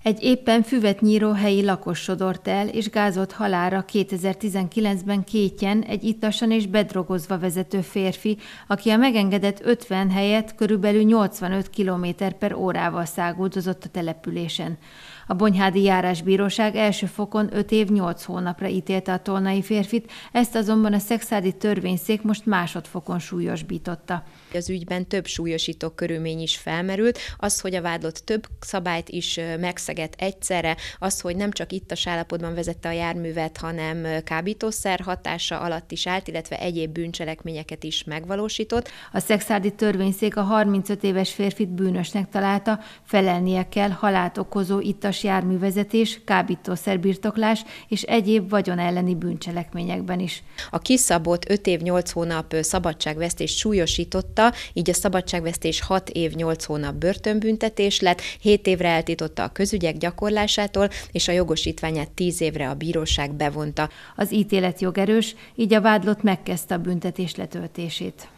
Egy éppen füvet nyíró helyi lakos sodort el és gázolt halálra 2019-ben Kétjen egy ittasan és bedrogozva vezető férfi, aki a megengedett 50 helyett körülbelül 85 km/órával száguldozott a településen. A Bonyhádi Járásbíróság első fokon 5 év 8 hónapra ítélte a tolnai férfit, ezt azonban a szekszárdi törvényszék most másodfokon súlyosbította. Az ügyben több súlyosító körülmény is felmerült, az, hogy a vádlott több szabályt is megszegett egyszerre, az, hogy nem csak ittas állapotban vezette a járművet, hanem kábítószer hatása alatt is állt, illetve egyéb bűncselekményeket is megvalósított. A szekszárdi törvényszék a 35 éves férfit bűnösnek találta, felelnie kell halált okozó ittas járművezetés, kábítószerbirtoklás és egyéb vagyon elleni bűncselekményekben is. A kiszabott 5 év 8 hónap szabadságvesztést súlyosította, így a szabadságvesztés 6 év 8 hónap börtönbüntetés lett, 7 évre eltiltotta a közügyek gyakorlásától, és a jogosítványát 10 évre a bíróság bevonta. Az ítélet jogerős, így a vádlott megkezdte a büntetés letöltését.